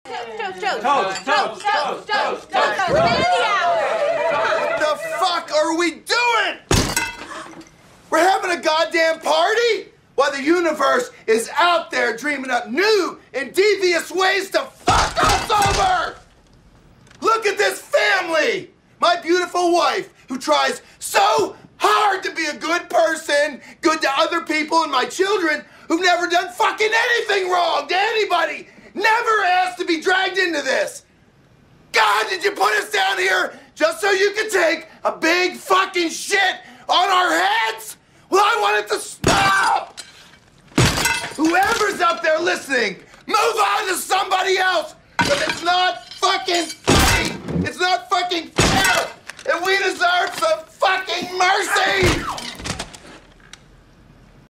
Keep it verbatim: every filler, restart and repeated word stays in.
Toast, toast, Toast, toast, toast, toast, toast. Vanity hour. What the fuck are we doing? We're having a goddamn party while the universe is out there dreaming up new and devious ways to fuck us over. Look at this family. My beautiful wife who tries so hard to be a good person, good to other people, and my children who've never done fucking anything wrong to anybody, never asked to be dragged into this. God, did you put us down here just so you could take a big fucking shit on our heads? Well, I want it to stop! Whoever's up there listening, move on to somebody else, because it's not fucking funny. It's not fucking fair, and we deserve some fucking mercy!